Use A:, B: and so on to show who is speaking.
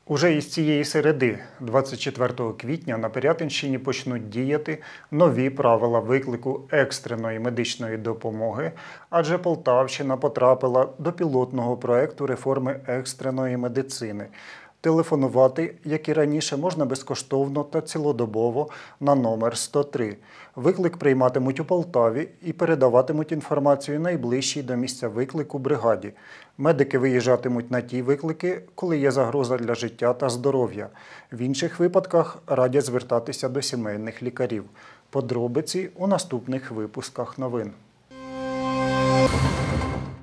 A: Уже із цієї середи, 24 квітня, на Пирятинщині почнуть діяти нові правила виклику екстреної медичної допомоги, адже Полтавщина потрапила до пілотного проекту реформи екстреної медицини. Телефонувати, як і раніше, можна безкоштовно та цілодобово на номер 103. Виклик прийматимуть у Полтаві і передаватимуть інформацію найближчій до місця виклику бригаді. Медики виїжджатимуть на ті виклики, коли є загроза для життя та здоров'я. В інших випадках радять звертатися до сімейних лікарів. Подробиці у наступних випусках новин.